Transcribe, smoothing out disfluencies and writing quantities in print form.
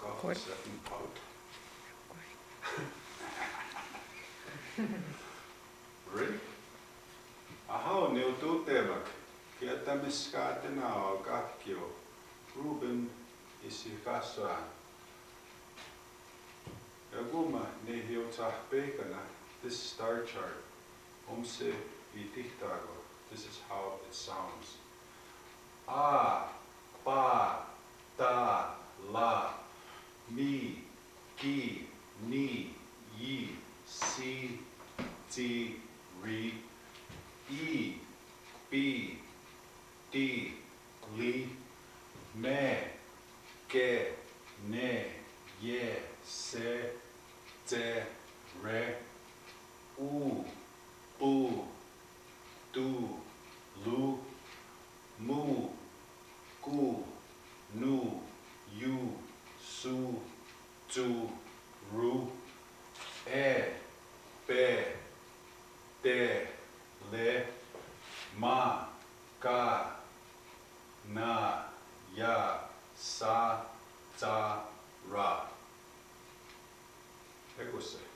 Record. Second out. Ready? Ahau neu tutemak. Kietämiskaatena on katkio. Ruben isi kasvaan. Ja kumma ne hiutsah peikana. This star chart. Omse vitihtaako. This is how it sounds. A, pa, ta, la, mi, ki, ni, yi, si, ti, ri, i, pi, ti, li, me, ke, ne, ye, se, te, re, u, pu, tu, lu, mu, ku, nu, yu, su, tu, ru, e, pe, te, le, ma, ka, na, ya, sa, ta, ra. Ecco se.